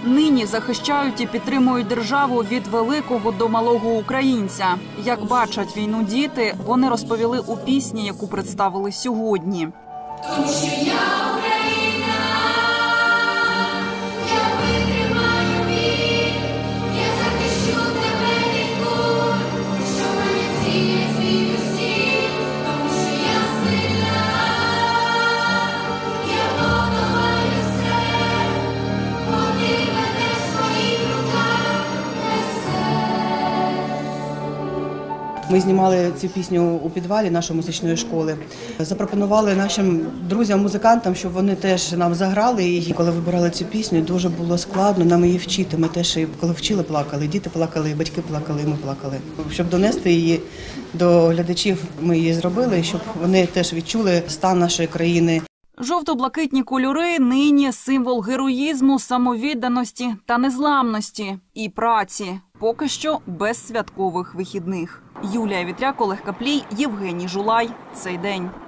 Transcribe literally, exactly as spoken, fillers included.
Нині захищають і підтримують державу від великого до малого українця. Як бачать війну діти, вони розповіли у пісні, яку представили сьогодні. Тому що я Україна, я витримаю біль, я захищу тебе від куль, що мене цілять звідусіль, тому що я сильна, я подолаю все, бо ти мене в своїх руках несеш. Ми знімали цю пісню у підвалі нашої музичної школи. Запропонували нашим друзям-музикантам, щоб вони теж нам заграли її. Коли вибирали цю пісню, дуже було складно нам її вчити. Ми теж, коли вчили, плакали, діти плакали, батьки плакали, і ми плакали. Щоб донести її до глядачів, ми її зробили, щоб вони теж відчули стан нашої країни. Жовто-блакитні кольори нині символ героїзму, самовідданості та незламності і праці. Поки що без святкових вихідних. Юлія Вітряк, Олег Каплій, Євгеній Жулай. Цей день.